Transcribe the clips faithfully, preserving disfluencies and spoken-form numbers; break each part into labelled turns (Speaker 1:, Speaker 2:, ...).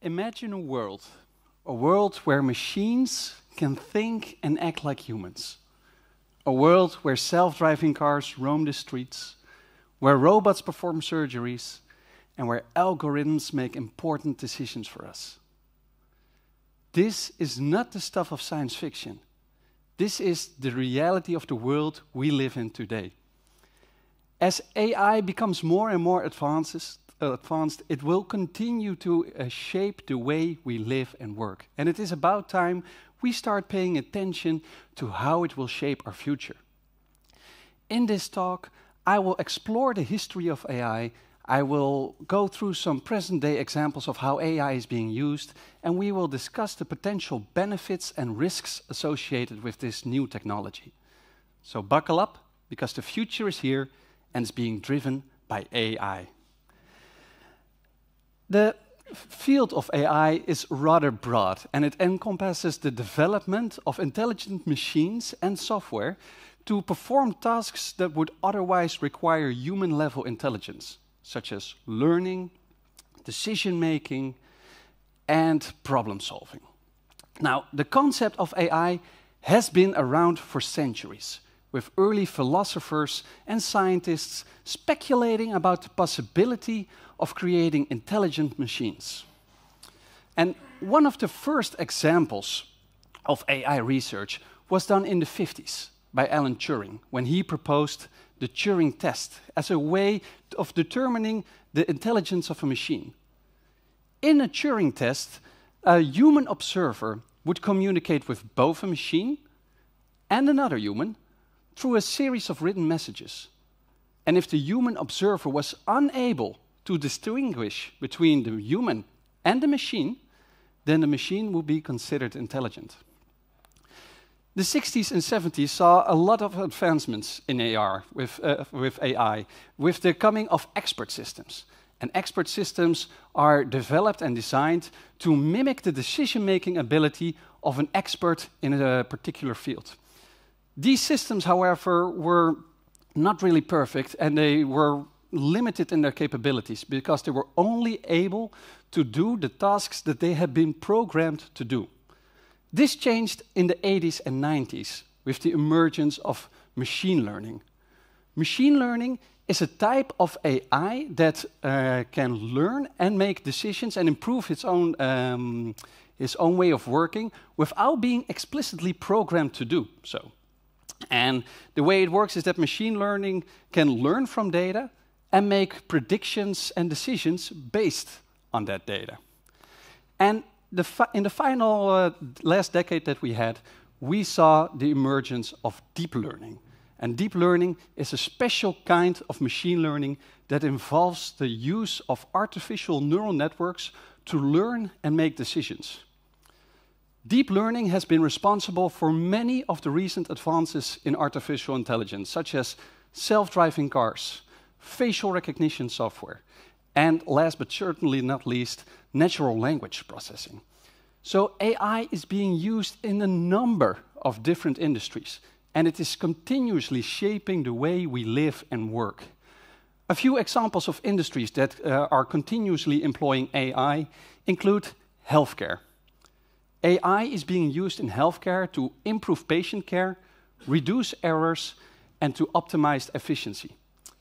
Speaker 1: Imagine a world, a world where machines can think and act like humans. A world where self-driving cars roam the streets, where robots perform surgeries, and where algorithms make important decisions for us. This is not the stuff of science fiction. This is the reality of the world we live in today. As A I becomes more and more advances, uh, advanced, it will continue to uh, shape the way we live and work. And it is about time we start paying attention to how it will shape our future. In this talk, I will explore the history of A I. I will go through some present-day examples of how A I is being used, and we will discuss the potential benefits and risks associated with this new technology. So buckle up, because the future is here and is being driven by A I. The field of A I is rather broad, and it encompasses the development of intelligent machines and software to perform tasks that would otherwise require human-level intelligence, such as learning, decision-making, and problem-solving. Now, the concept of A I has been around for centuries, with early philosophers and scientists speculating about the possibility of creating intelligent machines. And one of the first examples of A I research was done in the fifties by Alan Turing, when he proposed the Turing test as a way of determining the intelligence of a machine. In a Turing test, a human observer would communicate with both a machine and another human through a series of written messages. And if the human observer was unable to distinguish between the human and the machine, then the machine would be considered intelligent. The sixties and seventies saw a lot of advancements in A R with, uh, with A I, with the coming of expert systems. And expert systems are developed and designed to mimic the decision-making ability of an expert in a particular field. These systems, however, were not really perfect, and they were limited in their capabilities because they were only able to do the tasks that they had been programmed to do. This changed in the eighties and nineties with the emergence of machine learning. Machine learning is a type of A I that uh, can learn and make decisions and improve its own, um, its own way of working without being explicitly programmed to do so. And the way it works is that machine learning can learn from data and make predictions and decisions based on that data. And the in the final uh, last decade that we had, we saw the emergence of deep learning. And deep learning is a special kind of machine learning that involves the use of artificial neural networks to learn and make decisions. Deep learning has been responsible for many of the recent advances in artificial intelligence, such as self-driving cars, facial recognition software, and last but certainly not least, natural language processing. So A I is being used in a number of different industries, and it is continuously shaping the way we live and work. A few examples of industries that uh, are continuously employing A I include healthcare. A I is being used in healthcare to improve patient care, reduce errors, and to optimize efficiency.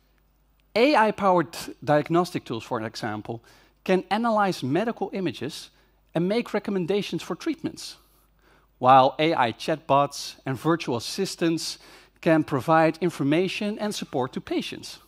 Speaker 1: A I-powered diagnostic tools, for example, can analyze medical images and make recommendations for treatments, while A I chatbots and virtual assistants can provide information and support to patients.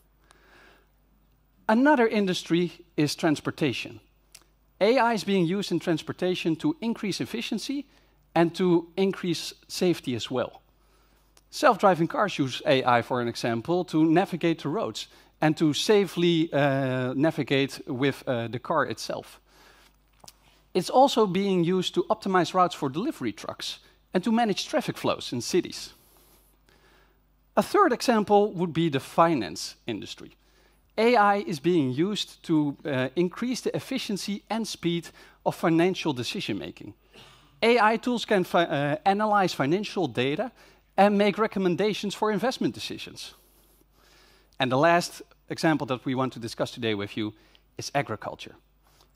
Speaker 1: Another industry is transportation. A I is being used in transportation to increase efficiency and to increase safety as well. Self-driving cars use A I, for an example, to navigate the roads and to safely uh, navigate with uh, the car itself. It's also being used to optimize routes for delivery trucks and to manage traffic flows in cities. A third example would be the finance industry. A I is being used to uh, increase the efficiency and speed of financial decision-making. A I tools can fi uh, analyze financial data and make recommendations for investment decisions. And the last example that we want to discuss today with you is agriculture.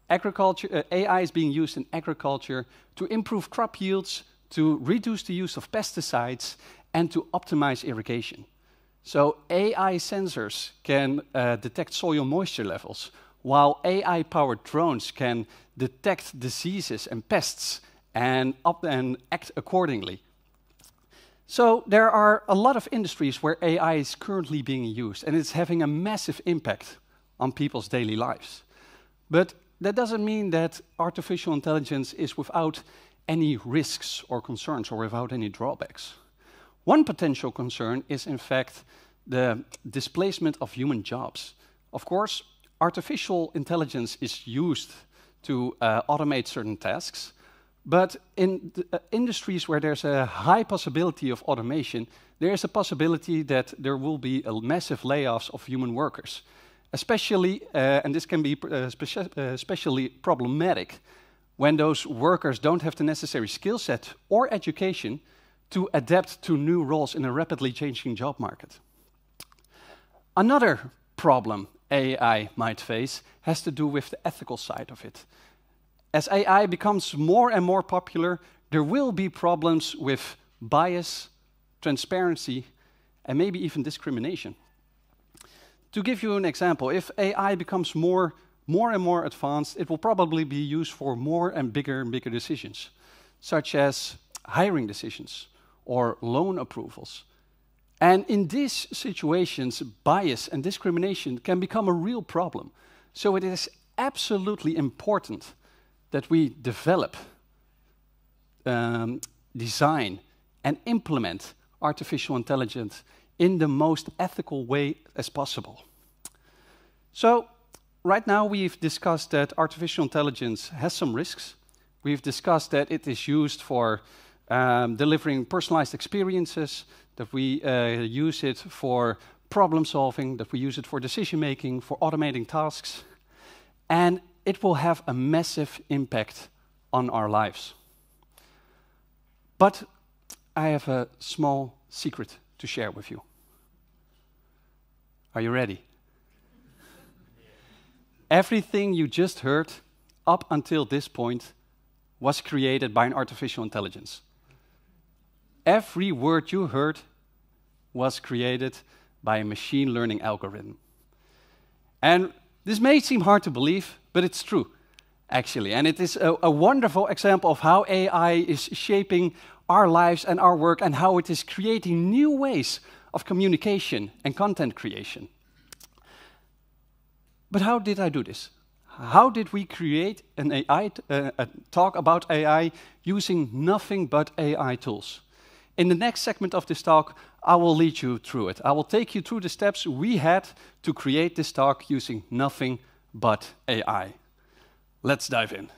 Speaker 1: Agriculture, uh, A I is being used in agriculture to improve crop yields, to reduce the use of pesticides, and to optimize irrigation. So A I sensors can uh, detect soil moisture levels, while A I-powered drones can detect diseases and pests and, up and act accordingly. So there are a lot of industries where A I is currently being used, and it's having a massive impact on people's daily lives. But that doesn't mean that artificial intelligence is without any risks or concerns or without any drawbacks. One potential concern is, in fact, the displacement of human jobs. Of course, artificial intelligence is used to uh, automate certain tasks, but in the, uh, industries where there's a high possibility of automation, there is a possibility that there will be a massive layoffs of human workers. Especially, uh, and this can be uh, speci uh, especially problematic when those workers don't have the necessary skill set or education to adapt to new roles in a rapidly changing job market. Another problem A I might face has to do with the ethical side of it. As A I becomes more and more popular, there will be problems with bias, transparency, and maybe even discrimination. To give you an example, if A I becomes more, more and more advanced, it will probably be used for more and bigger and bigger decisions, such as hiring decisions or loan approvals. And in these situations, bias and discrimination can become a real problem. So it is absolutely important that we develop, um, design, and implement artificial intelligence in the most ethical way as possible. So, right now we've discussed that artificial intelligence has some risks. We've discussed that it is used for um, delivering personalized experiences, that we uh, use it for problem solving, that we use it for decision making, for automating tasks, and it will have a massive impact on our lives. But I have a small secret to share with you. Are you ready? Everything you just heard up until this point was created by an artificial intelligence. Every word you heard was created by a machine learning algorithm. And this may seem hard to believe, but it's true, actually. And it is a, a wonderful example of how A I is shaping our lives and our work, and how it is creating new ways of communication and content creation. But how did I do this? How did we create an A I, uh, a talk about A I using nothing but A I tools? In the next segment of this talk, I will lead you through it. I will take you through the steps we had to create this talk using nothing but A I. Let's dive in.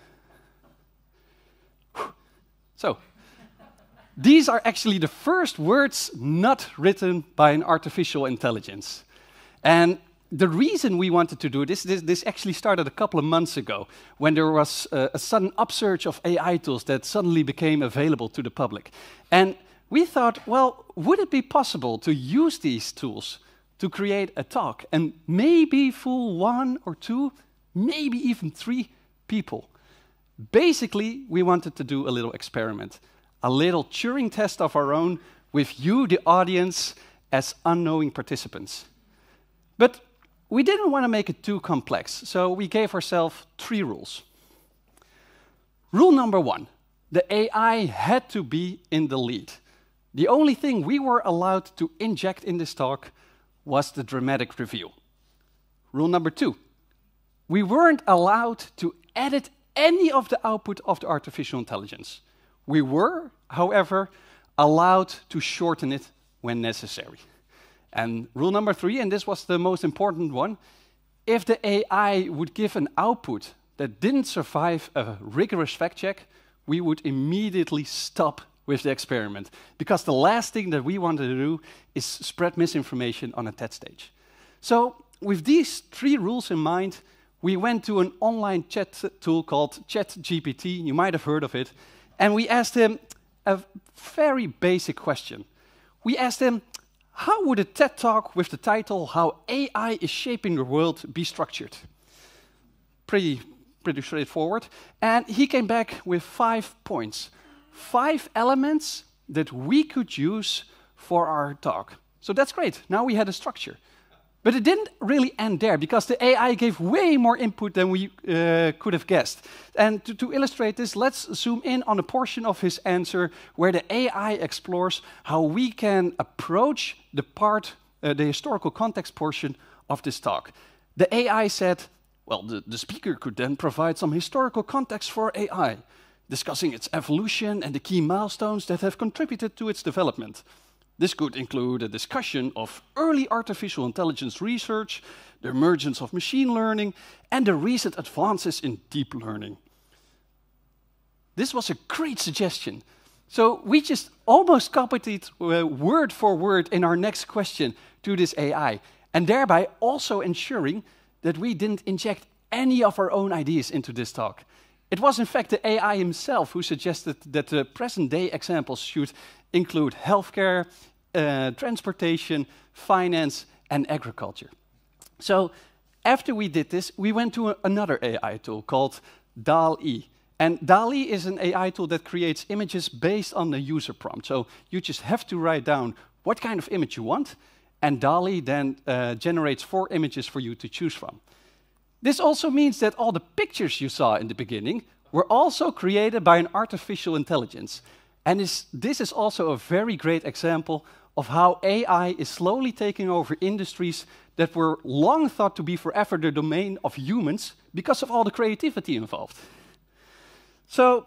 Speaker 1: So, these are actually the first words not written by an artificial intelligence. And the reason we wanted to do this, this, this actually started a couple of months ago, when there was a, a sudden upsurge of A I tools that suddenly became available to the public. And we thought, well, would it be possible to use these tools to create a talk and maybe fool one or two, maybe even three people? Basically, we wanted to do a little experiment, a little Turing test of our own with you, the audience, as unknowing participants. But we didn't want to make it too complex, so we gave ourselves three rules. Rule number one, the A I had to be in the lead. The only thing we were allowed to inject in this talk was the dramatic reveal. Rule number two, we weren't allowed to edit any of the output of the artificial intelligence. We were, however, allowed to shorten it when necessary. And rule number three, and this was the most important one, if the A I would give an output that didn't survive a rigorous fact check, we would immediately stop with the experiment. Because the last thing that we wanted to do is spread misinformation on a TED stage. So with these three rules in mind, we went to an online chat tool called ChatGPT. You might have heard of it. And we asked him a very basic question. We asked him, how would a TED Talk with the title, How A I is Shaping the World, be structured? Pretty pretty straightforward. And he came back with five points, five elements that we could use for our talk. So that's great. Now we had a structure. But it didn't really end there, because the A I gave way more input than we uh, could have guessed. And to, to illustrate this, let's zoom in on a portion of his answer where the A I explores how we can approach the part, uh, the historical context portion of this talk. The A I said, well, the, the speaker could then provide some historical context for A I, discussing its evolution and the key milestones that have contributed to its development. This could include a discussion of early artificial intelligence research, the emergence of machine learning, and the recent advances in deep learning. This was a great suggestion. So we just almost copied it uh, word for word in our next question to this A I, and thereby also ensuring that we didn't inject any of our own ideas into this talk. It was in fact the A I himself who suggested that the present-day examples should include healthcare, uh, transportation, finance, and agriculture. So after we did this, we went to a, another A I tool called D A L L-E. And D A L L-E is an A I tool that creates images based on the user prompt. So you just have to write down what kind of image you want, and D A L L-E then uh, generates four images for you to choose from. This also means that all the pictures you saw in the beginning were also created by an artificial intelligence. And this, this is also a very great example of how A I is slowly taking over industries that were long thought to be forever the domain of humans because of all the creativity involved. So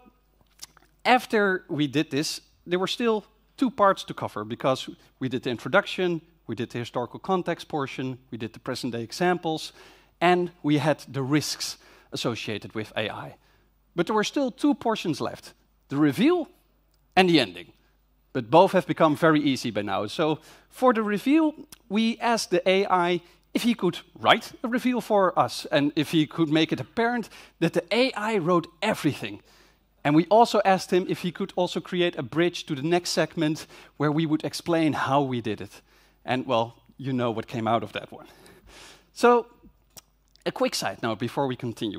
Speaker 1: after we did this, there were still two parts to cover, because we did the introduction, we did the historical context portion, we did the present-day examples, and we had the risks associated with A I. But there were still two portions left, the reveal and the ending. But both have become very easy by now. So for the reveal, we asked the A I if he could write a reveal for us, and if he could make it apparent that the A I wrote everything. And we also asked him if he could also create a bridge to the next segment where we would explain how we did it. And well, you know what came out of that one. So a quick side note before we continue.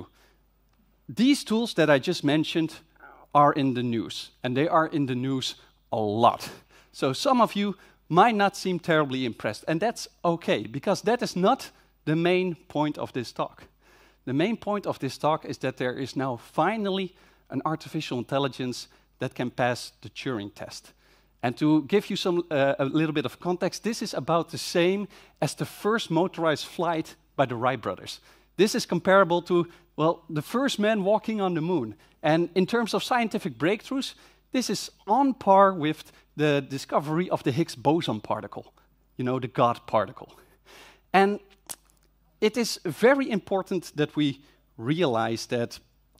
Speaker 1: These tools that I just mentioned are in the news, and they are in the news a lot. So some of you might not seem terribly impressed, and that's okay, because that is not the main point of this talk. The main point of this talk is that there is now finally an artificial intelligence that can pass the Turing test. And to give you some, uh, a little bit of context, this is about the same as the first motorized flight by the Wright brothers. This is comparable to, well, the first man walking on the moon. And in terms of scientific breakthroughs, this is on par with the discovery of the Higgs boson particle, you know, the God particle. And it is very important that we realize that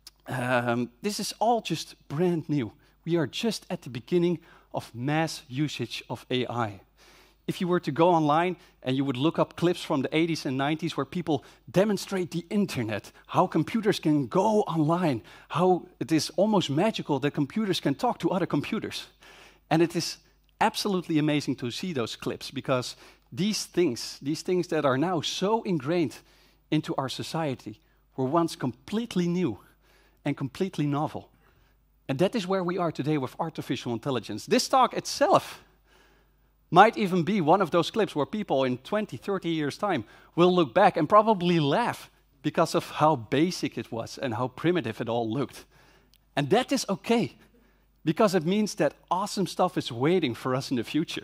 Speaker 1: um, this is all just brand new. We are just at the beginning of mass usage of A I. If you were to go online and you would look up clips from the eighties and nineties where people demonstrate the internet, how computers can go online, how it is almost magical that computers can talk to other computers. And it is absolutely amazing to see those clips, because these things, these things that are now so ingrained into our society were once completely new and completely novel. And that is where we are today with artificial intelligence. This talk itself might even be one of those clips where people in twenty, thirty years' time will look back and probably laugh because of how basic it was and how primitive it all looked. And that is okay, because it means that awesome stuff is waiting for us in the future.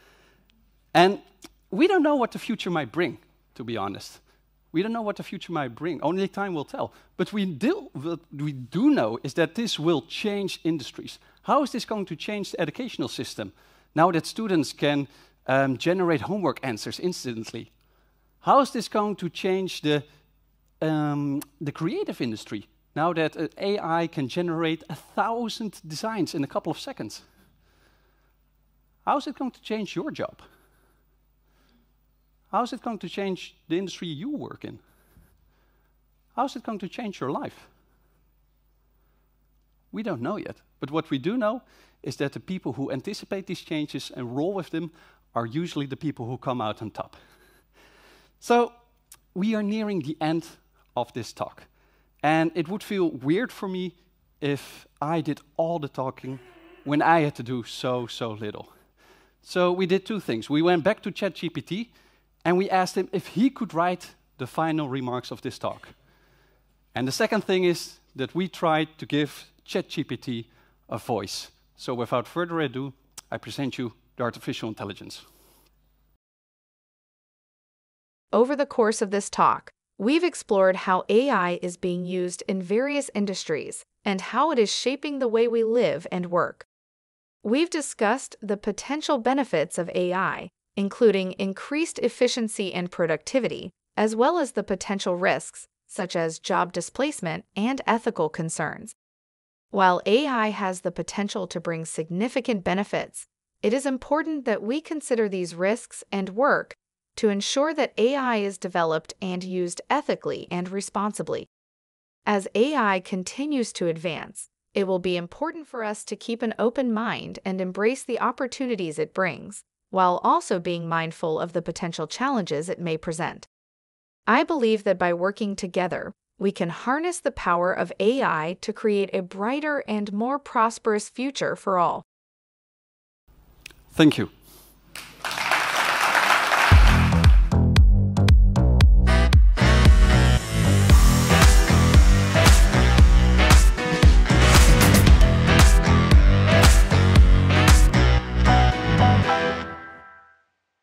Speaker 1: And we don't know what the future might bring, to be honest. We don't know what the future might bring. Only time will tell. But we do, what we do know is that this will change industries. How is this going to change the educational system? Now that students can um, generate homework answers instantly. How is this going to change the, um, the creative industry? Now that uh, A I can generate a thousand designs in a couple of seconds. How is it going to change your job? How is it going to change the industry you work in? How is it going to change your life? We don't know yet. But what we do know is that the people who anticipate these changes and roll with them are usually the people who come out on top. So we are nearing the end of this talk. And it would feel weird for me if I did all the talking when I had to do so, so little. So we did two things. We went back to ChatGPT and we asked him if he could write the final remarks of this talk. And the second thing is that we tried to give ChatGPT a voice. So without further ado, I present you the artificial intelligence.
Speaker 2: Over the course of this talk, we've explored how A I is being used in various industries and how it is shaping the way we live and work. We've discussed the potential benefits of A I, including increased efficiency and productivity, as well as the potential risks, such as job displacement and ethical concerns. While A I has the potential to bring significant benefits, it is important that we consider these risks and work to ensure that A I is developed and used ethically and responsibly. As A I continues to advance, it will be important for us to keep an open mind and embrace the opportunities it brings, while also being mindful of the potential challenges it may present. I believe that by working together, we can harness the power of A I to create a brighter and more prosperous future for all.
Speaker 1: Thank you.